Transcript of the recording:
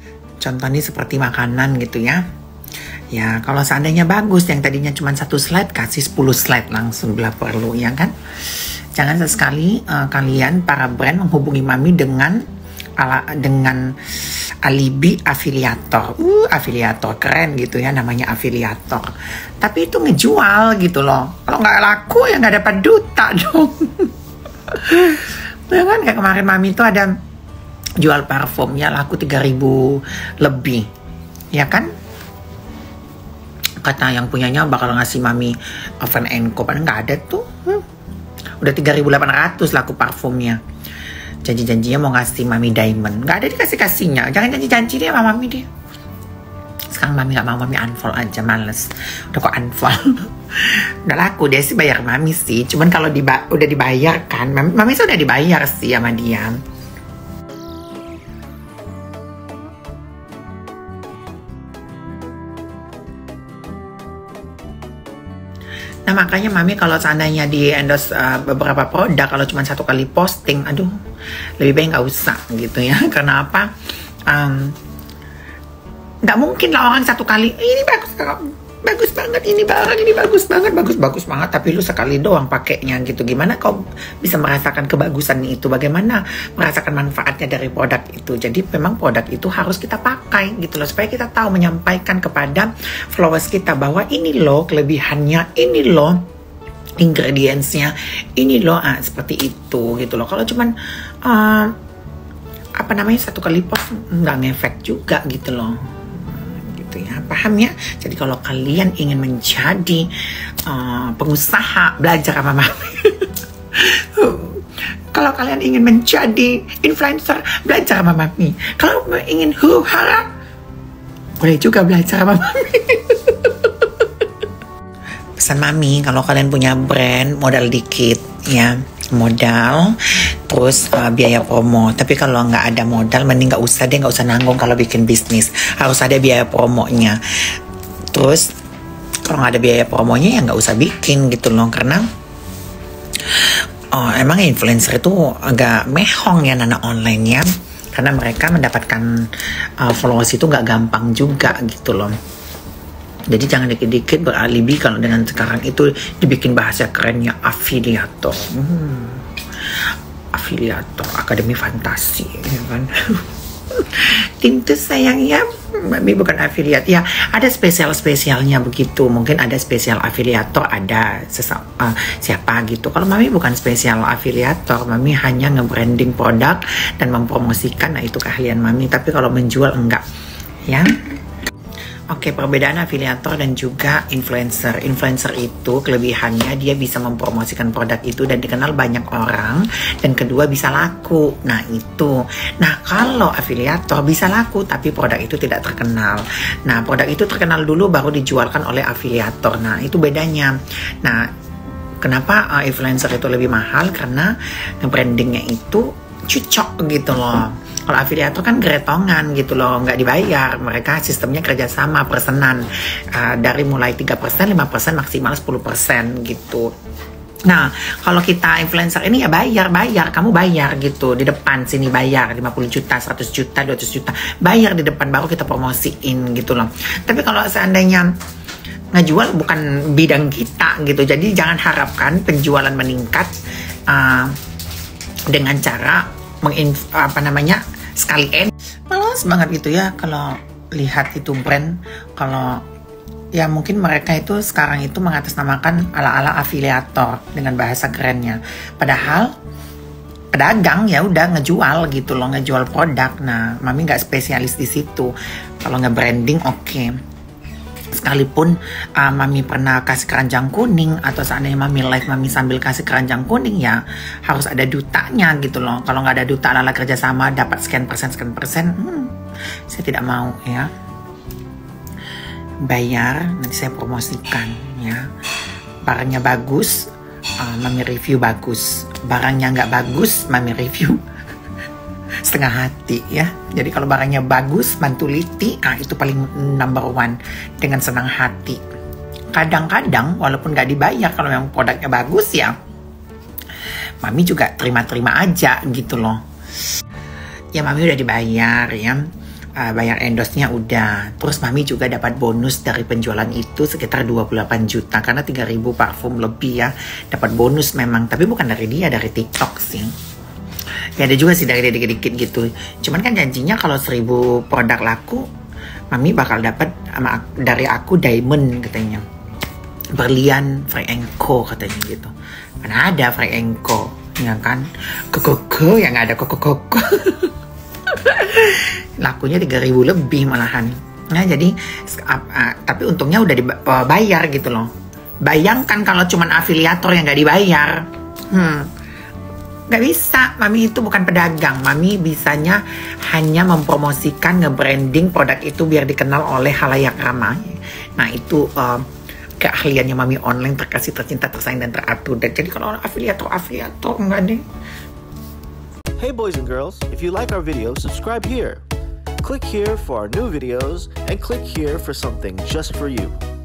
Contohnya seperti makanan gitu ya. Ya, kalau seandainya bagus, yang tadinya cuma 1 slide, kasih 10 slide langsung bila perlu, ya kan? Jangan sesekali kalian, para brand, menghubungi Mami dengan alibi afiliator. Afiliator, keren gitu ya, namanya afiliator. Tapi itu ngejual gitu loh. Kalau nggak laku, ya nggak dapat duta dong. Ya kan, kayak kemarin Mami itu ada jual parfum, ya laku 3.000 lebih. Ya kan? Kata yang punyanya bakal ngasih Mami Van & Co, padahal nggak ada tuh. Udah 3.800 laku parfumnya. Janji-janjinya mau ngasih Mami diamond, nggak ada dikasih-kasihnya. Jangan janji-janji deh sama Mami deh. Sekarang Mami nggak mau, Mami unfollow aja, males. Udah kok unfollow. Udah laku deh sih bayar Mami sih. Cuman kalau udah dibayar kan, Mami sudah dibayar sih sama dia. Nah makanya Mami kalau seandainya di endorse beberapa produk, kalau cuma 1 kali posting, aduh lebih baik nggak usah gitu ya. Karena apa? Nggak mungkin lah orang 1 kali, ini bagus banget, ini barang ini bagus banget, tapi lu sekali doang pakainya gitu. Gimana kau bisa merasakan kebagusan itu? Bagaimana merasakan manfaatnya dari produk itu? Jadi memang produk itu harus kita pakai gitu loh, supaya kita tahu menyampaikan kepada followers kita bahwa ini loh kelebihannya, ini loh ingredientsnya, ini loh seperti itu gitu loh. Kalau cuman 1 kali post nggak ngefek juga gitu loh. Ya, paham ya? Jadi kalau kalian ingin menjadi pengusaha, belajar sama Mami. Kalau kalian ingin menjadi influencer, belajar sama Mami. Kalau ingin huru-hara, boleh juga belajar sama Mami. Pesan Mami, kalau kalian punya brand, modal dikit ya, modal terus biaya promo. Tapi kalau nggak ada modal, mending nggak usah nanggung. Kalau bikin bisnis harus ada biaya promonya. Terus kalau nggak ada biaya promonya ya nggak usah bikin gitu loh. Karena emang influencer itu agak mehong ya anak online ya, karena mereka mendapatkan followers itu nggak gampang juga gitu loh. Jadi jangan dikit-dikit beralibi kalau dengan sekarang itu dibikin bahasa kerennya afiliator. Afiliator, akademi fantasi, ya kan? Tentu sayangnya Mami bukan afiliat. Ya, ada spesialnya begitu. Mungkin ada spesial afiliator, ada siapa gitu. Kalau Mami bukan spesial afiliator, Mami hanya nge-branding produk dan mempromosikan. Nah, itu keahlian Mami. Tapi kalau menjual enggak, ya. Oke, perbedaan afiliator dan juga influencer. Influencer itu kelebihannya dia bisa mempromosikan produk itu dan dikenal banyak orang, dan kedua bisa laku. Nah itu. Nah kalau afiliator bisa laku tapi produk itu tidak terkenal. Nah produk itu terkenal dulu baru dijualkan oleh afiliator. Nah itu bedanya. Nah kenapa influencer itu lebih mahal? Karena brandingnya itu cocok gitu loh. Kalau afiliator kan geretongan gitu loh, nggak dibayar. Mereka sistemnya kerjasama persenan, dari mulai 3%, 5%, maksimal 10% gitu. Nah, kalau kita influencer ini ya bayar, kamu bayar gitu. Di depan sini bayar 50 juta, 100 juta, 200 juta. Bayar di depan baru kita promosiin gitu loh. Tapi kalau seandainya ngejual bukan bidang kita gitu, jadi jangan harapkan penjualan meningkat dengan cara sekali malas banget gitu ya kalau lihat itu brand. Kalau ya mungkin mereka itu sekarang itu mengatasnamakan ala-ala afiliator dengan bahasa kerennya, padahal pedagang ya udah ngejual gitu loh, ngejual produk. Nah Mami nggak spesialis di situ. Kalau nge-branding oke. Sekalipun Mami pernah kasih keranjang kuning, atau seandainya Mami live Mami sambil kasih keranjang kuning, ya harus ada dutanya gitu loh. Kalau nggak ada duta ala kerjasama dapat sekian persen, saya tidak mau ya. Bayar, nanti saya promosikan ya. Barangnya bagus, Mami review bagus. Barangnya nggak bagus, Mami review setengah hati ya. Jadi kalau barangnya bagus, mantuliti, itu paling number one, dengan senang hati. Kadang-kadang walaupun gak dibayar, kalau memang produknya bagus ya Mami juga terima-terima aja gitu loh. Ya Mami udah dibayar ya, bayar endorse-nya udah. Terus Mami juga dapat bonus dari penjualan itu sekitar 28 juta karena 3.000 parfum lebih ya. Dapat bonus memang, tapi bukan dari dia, dari TikTok sih. Ya ada juga sih dari dikit-dikit gitu. Cuman kan janjinya kalau 1.000 produk laku, Mami bakal dapat dari aku diamond katanya. Berlian Frank & Co katanya gitu. Mana ada Frank & Co, ya kan? Koko yang nggak ada koko. Lakunya 3.000 lebih malahan. Nah jadi tapi untungnya udah dibayar gitu loh. Bayangkan kalau cuman afiliator yang nggak dibayar. Nggak bisa. Mami itu bukan pedagang. Mami bisanya hanya mempromosikan, nge-branding produk itu biar dikenal oleh halayak ramai. Nah itu keahliannya Mami online, terkasih, tercinta, tersayang, dan teratur. Dan jadi kalau afiliator enggak deh. Hey boys and girls, if you like our video, subscribe here. Click here for our new videos and click here for something just for you.